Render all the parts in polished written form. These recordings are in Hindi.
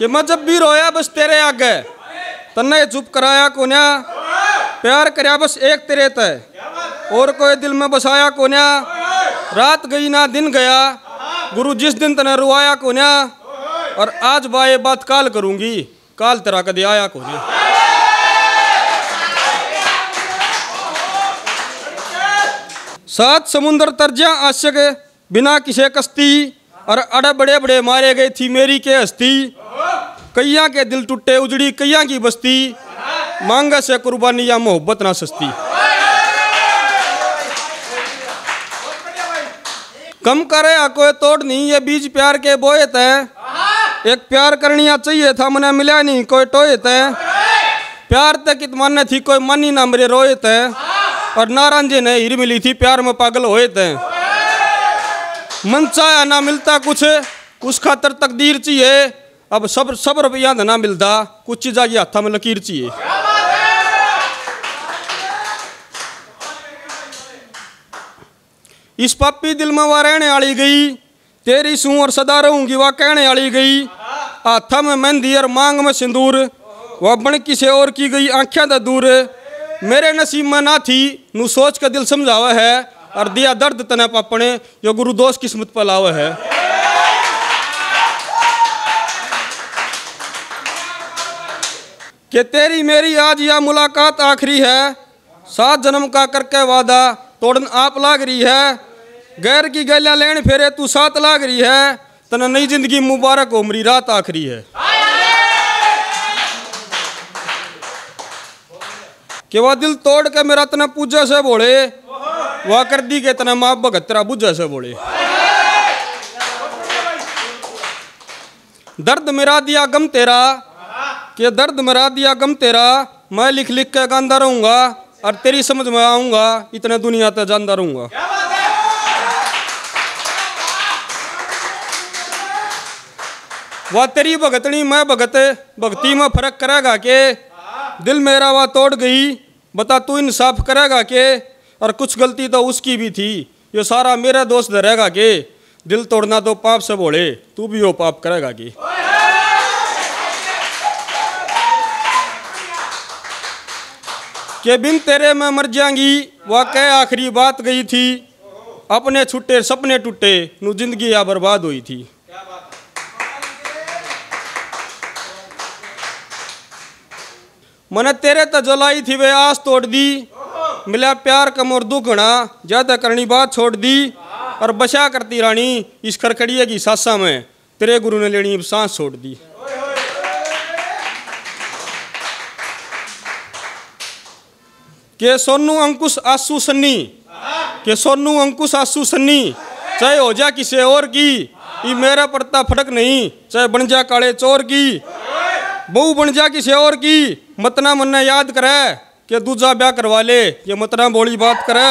कि मैं जब भी रोया बस तेरे आगे, तन्ने चुप कराया कोन्या, प्यार करया बस एक तेरे तय, और कोई दिल में बसाया कोन्या। रात गई ना दिन गया, गुरु जिस दिन तने रुआया कोन्या, और आज बाये बात काल करूंगी, काल तेरा कदे आया कोन्या। सात समुंदर तरजा आशिक बिना किसे कश्ती, और अड़े बड़े बड़े मारे गए थी मेरी के हस्ती। कैया के दिल टूटे उजड़ी कैया की बस्ती, मांगा से कुर्बानी या मोहब्बत ना सस्ती। कम करे कोई तोड़ नहीं ये बीज प्यार के बोए तय, एक प्यार करनिया चाहिए था मने मिला नहीं कोई टोए तय। प्यार तक कित माने थी कोई मानी ना मेरे रोए तय, और नारायण जी ने हीर मिली थी प्यार में पागल होए थे। मन चाया ना मिलता कुछ उस खातर तकदीर चाहिए, अब सब रुपया ना मिलता कुछ चीज़ा की हाथा में लकीर चाहिए। इस पापी दिल में वह रहने वाली गई, तेरी सूं और सदा रहूंगी वह कहने वाली गई। हाथा में मेहंदी और मांग में सिंदूर, वह बन किसे और की गई आंखें दा दूर। मेरे नसीब में ना थी नू सोच का दिल समझावा है, और दिया दर्द तने पापने यो गुरु दोस्त किस्मत पर लावा है। कि तेरी मेरी आज यह मुलाकात आखिरी है, 7 जन्म का करके वादा तोड़न आप लाग रही है। गैर की गलियां लेन फेरे तू साथ लाग रही है, तना नई जिंदगी मुबारक हो मेरी रात आखिरी है। कि वह दिल तोड़ के मेरा तना पूजा से बोले, वह कर दी के तना माँ भगत तेरा बुझा से बोले। दर्द मेरा दिया गम तेरा, कि दर्द मेरा दिया गम तेरा, मैं लिख लिख के गांदा रहूंगा, और तेरी समझ में आऊंगा इतने दुनिया तक जानदा रहूंगा। वह तेरी भगतनी मैं भगत, भक्ति में फर्क करेगा के, दिल मेरा वह तोड़ गई बता तू इंसाफ करेगा के, और कुछ गलती तो उसकी भी थी ये सारा मेरा दोस्त रहेगा के। दिल तोड़ना तो पाप से बोले तू भी वो पाप करेगा के। के बिन तेरे मैं मर जाएंगी वह कह आखिरी बात गई थी, अपने छुट्टे सपने टूटे नू जिंदगी या बर्बाद हुई थी। मैंने तेरे तो जलाई थी वे आस तोड़ दी, मिला प्यार कम और दुखना ज्यादा करनी बात छोड़ दी। और बचा करती रानी इस खरखड़िए की सासा में, तेरे गुरु ने लेनी सांस छोड़ दी। के सोनू अंकुश आंसू सन्नी, के सोनू अंकुश आंसू सन्नी, चाहे हो जा किसी और की ये मेरा पड़ता फर्क नहीं, चाहे बन जा काले चोर की, बहू बन जा किसी और की, मतना मन्ना याद करे कि दूजा ब्याह करवा ले, ये मतना बोली बात करे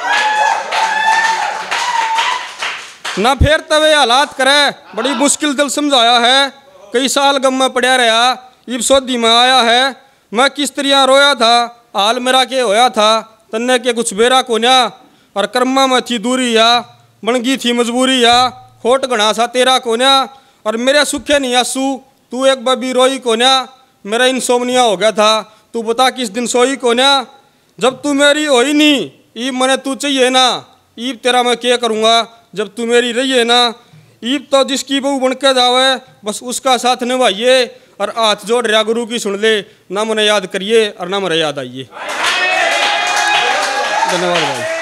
ना फिर तवे हालात करे। बड़ी मुश्किल दिल समझाया है, कई साल गम में पड़ा रहा, इब सौदी में आया है। मैं किस तरह रोया था हाल मेरा के होया था, तन्ने के कुछ बेरा कोन्या, और कर्मा में थी दूरी या बनगी थी मजबूरी या, खोट घना सा तेरा कोन्या, और मेरे सुखे नहीं आंसू तू एक बबी रोई कोन्या। मेरा इंसोमनिया हो गया था तू बता किस दिन सोई कोन्या, जब तू मेरी होई नहीं ईब मने तू चाहिए ना, ईब तेरा मैं क्या करूँगा जब तू मेरी रही है ना। ईब तो जिसकी बहू बन के जावे बस उसका साथ निभाइए, और हाथ जोड़ रहा गुरु की सुन ले, ना मने याद करिए और ना मेरे याद आइए। धन्यवाद भाई।